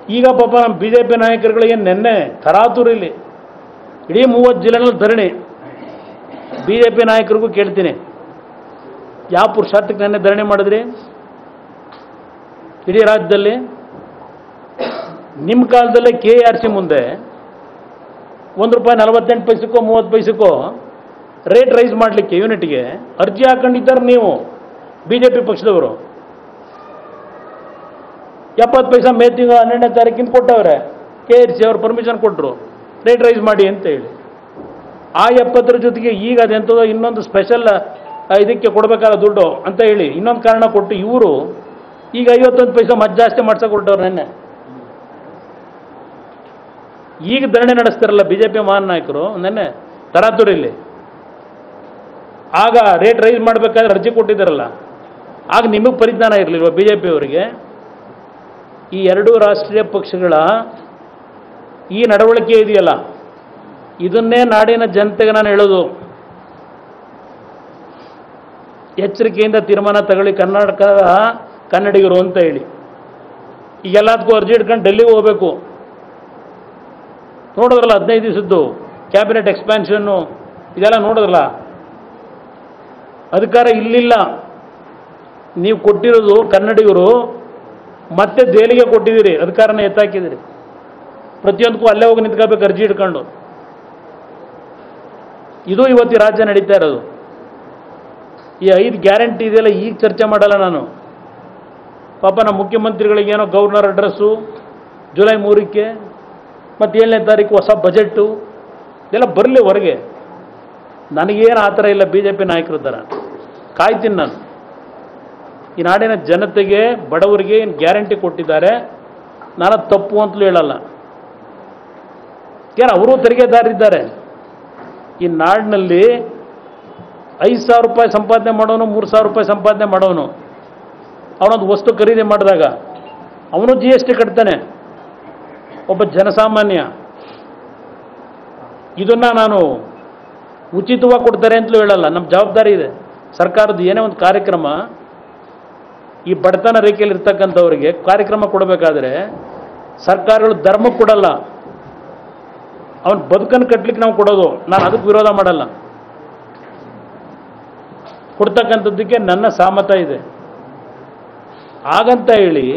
ಈಗ ಪಾಪ ನಮ್ಮ ಬಿ ಜೆ ಪಿ ನಾಯಕರುಗಳಿಗೆ ನಿನ್ನೆ ತರಾತುರಿಲಿ ಇಡೀ 30 ಜಿಲ್ಲೆಗಳಲ್ಲಿ ಧರಣಿ. ಬಿ ಜೆ ಪಿ ನಾಯಕರಿಗೂ ಕೇಳ್ತೀನಿ, ಯಾವ ಪುರುಷಾರ್ಥಕ್ಕೆ ನೆನ್ನೆ ಧರಣಿ ಮಾಡಿದ್ರಿ ಇಡೀ ರಾಜ್ಯದಲ್ಲಿ? ನಿಮ್ಮ ಕಾಲದಲ್ಲೇ KRC ಮುಂದೆ ₹1.48 30 ಪೈಸೆಗೋ ರೇಟ್ ರೈಸ್ ಮಾಡಲಿಕ್ಕೆ ಯೂನಿಟ್ಗೆ ಅರ್ಜಿ ಹಾಕೊಂಡಿದ್ದಾರೆ ನೀವು ಬಿ ಜೆ ಪಿ ಪಕ್ಷದವರು. 70 ಪೈಸೆ ಮೇ ತಿಂಗಳು 12ನೇ ತಾರೀಕಿಂದ ಕೊಟ್ಟವ್ರೆ. KRC ಅವರು ಪರ್ಮಿಷನ್ ಕೊಟ್ಟರು ರೇಟ್ ರೈಸ್ ಮಾಡಿ ಅಂತ ಹೇಳಿ. ಆ 70 ಜೊತೆಗೆ ಈಗ ಅದೆಂಥದೋ ಇನ್ನೊಂದು ಸ್ಪೆಷಲ್ ಇದಕ್ಕೆ ಕೊಡಬೇಕಾದ ದುಡ್ಡು ಅಂತ ಹೇಳಿ ಇನ್ನೊಂದು ಕಾರಣ ಕೊಟ್ಟು ಇವರು ಈಗ 51 ಪೈಸೆ ಮತ್ತೆ ಜಾಸ್ತಿ ಮಾಡ್ಸಕ್ಕೆ ಕೊಟ್ಟವ್ರು ನೆನ್ನೆ. ಈಗ ಧರಣಿ ನಡೆಸ್ತಾರಲ್ಲ ಬಿ ಜೆ ಪಿ ಮಹಾನ್ ನಾಯಕರು ನೆನ್ನೆ ತರಾತುರಿಲಿ. ಆಗ ರೇಟ್ ರೈಸ್ ಮಾಡಬೇಕಾದ್ರೆ ಅರ್ಜಿ ಕೊಟ್ಟಿದ್ದಾರಲ್ಲ, ಆಗ ನಿಮಗೆ ಪರಿಜ್ಞಾನ ಇರಲಿಲ್ವ ಬಿ ಜೆ ಪಿಯವರಿಗೆ? ಈ ಎರಡೂ ರಾಷ್ಟ್ರೀಯ ಪಕ್ಷಗಳ ಈ ನಡವಳಿಕೆ ಇದೆಯಲ್ಲ, ಇದನ್ನೇ ನಾಡಿನ ಜನತೆಗೆ ನಾನು ಹೇಳೋದು, ಎಚ್ಚರಿಕೆಯಿಂದ ತೀರ್ಮಾನ ತಗೊಳ್ಳಿ ಕರ್ನಾಟಕದ ಕನ್ನಡಿಗರು ಅಂತ ಹೇಳಿ. ಈಗೆಲ್ಲದಕ್ಕೂ ಅರ್ಜಿ ಇಟ್ಕೊಂಡು ಡೆಲ್ಲಿಗೆ ಹೋಗಬೇಕು. ನೋಡಿದ್ರಲ್ಲ 15 ದಿವಸದ್ದು ಕ್ಯಾಬಿನೆಟ್ ಎಕ್ಸ್ಪ್ಯಾನ್ಷನ್ನು ಇದೆಲ್ಲ ನೋಡಿದ್ರಲ್ಲ. ಅಧಿಕಾರ ಇಲ್ಲಿಲ್ಲ, ನೀವು ಕೊಟ್ಟಿರೋದು ಕನ್ನಡಿಗರು ಮತ್ತೆ ದೆಹಲಿಗೆ ಕೊಟ್ಟಿದ್ದೀರಿ, ಅಧಿಕಾರನ ಎತ್ತಾಕಿದ್ದೀರಿ. ಪ್ರತಿಯೊಂದಕ್ಕೂ ಅಲ್ಲೇ ಹೋಗಿ ನಿಂತ್ಕೋಬೇಕು ಅರ್ಜಿ ಇಟ್ಕೊಂಡು. ಇದು ಇವತ್ತು ರಾಜ್ಯ ನಡೀತಾ ಇರೋದು. ಈ 5 ಗ್ಯಾರಂಟಿ ಇದೆಯಲ್ಲ, ಈಗ ಚರ್ಚೆ ಮಾಡಲ್ಲ ನಾನು. ಪಾಪ ನಮ್ಮ ಮುಖ್ಯಮಂತ್ರಿಗಳಿಗೇನೋ ಗವರ್ನರ್ ಅಡ್ರೆಸ್ಸು ಜುಲೈ 3ಕ್ಕೆ ಮತ್ತು 7ನೇ ತಾರೀಕು ಹೊಸ ಬಜೆಟ್ಟು ಇದೆಲ್ಲ ಬರಲಿ ಹೊರಗೆ. ನನಗೇನು ಆ ಥರ ಇಲ್ಲ, ಬಿ ಜೆ ಪಿ ನಾಯಕರ ಥರ ಕಾಯ್ತೀನಿ ನಾನು. ಈ ನಾಡಿನ ಜನತೆಗೆ ಬಡವರಿಗೆ ಏನು ಗ್ಯಾರಂಟಿ ಕೊಟ್ಟಿದ್ದಾರೆ, ನಾನು ತಪ್ಪು ಅಂತಲೂ ಹೇಳಲ್ಲ. ಏನು ಅವರು ತೆರಿಗೆದಾರಿದ್ದಾರೆ. ಈ ನಾಡಿನಲ್ಲಿ 5,000 ರೂಪಾಯಿ ಸಂಪಾದನೆ ಮಾಡೋನು, 3,000 ರೂಪಾಯಿ ಸಂಪಾದನೆ ಮಾಡೋನು, ಅವನೊಂದು ವಸ್ತು ಖರೀದಿ ಮಾಡಿದಾಗ ಅವನು GST ಕಟ್ತಾನೆ, ಒಬ್ಬ ಜನಸಾಮಾನ್ಯ. ಇದನ್ನು ನಾನು ಉಚಿತವಾಗಿ ಕೊಡ್ತಾರೆ ಅಂತಲೂ ಹೇಳಲ್ಲ. ನಮ್ಮ ಜವಾಬ್ದಾರಿ ಇದೆ. ಸರ್ಕಾರದ ಏನೇ ಒಂದು ಕಾರ್ಯಕ್ರಮ ಈ ಬಡತನ ರೇಖೆಯಲ್ಲಿ ಇರ್ತಕ್ಕಂಥವ್ರಿಗೆ ಕಾರ್ಯಕ್ರಮ ಕೊಡಬೇಕಾದ್ರೆ ಸರ್ಕಾರಗಳು ಧರ್ಮಕ್ಕೆ ಕೊಡಲ್ಲ, ಅವನ ಬದುಕನ್ನು ಕಟ್ಟಲಿಕ್ಕೆ ನಾವು ಕೊಡೋದು. ನಾನು ಅದಕ್ಕೆ ವಿರೋಧ ಮಾಡಲ್ಲ. ಕೊಡ್ತಕ್ಕಂಥದ್ದಕ್ಕೆ ನನ್ನ ಸಹಮತ ಇದೆ. ಹಾಗಂತ ಹೇಳಿ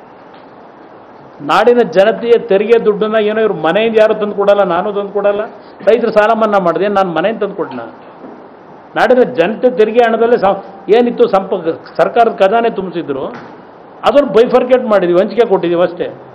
ನಾಡಿನ ಜನತೆಯ ತೆರಿಗೆ ದುಡ್ಡನ್ನು ಏನೋ ಇವ್ರು ಮನೆಯಿಂದ ಯಾರು ತಂದು ಕೊಡಲ್ಲ, ನಾನು ತಂದು ಕೊಡಲ್ಲ. ರೈತರು ಸಾಲ ಮನ್ನಾ ಮಾಡಿದೆ, ನಾನು ಮನೆಯಿಂದ ತಂದು ಕೊಟ್ಟನ? ನಾಡಿನ ಜನತೆ ತೆರಿಗೆ ಹಣದಲ್ಲೇ ಏನಿತ್ತು ಸರ್ಕಾರದ ಖಜಾನೆ ತುಂಬಿಸಿದ್ರು, ಅದನ್ನು ಬೈಫರ್ಕೇಟ್ ಮಾಡಿದ್ವಿ, ಹಂಚಿಕೆ ಕೊಟ್ಟಿದ್ದೀವಿ ಅಷ್ಟೇ.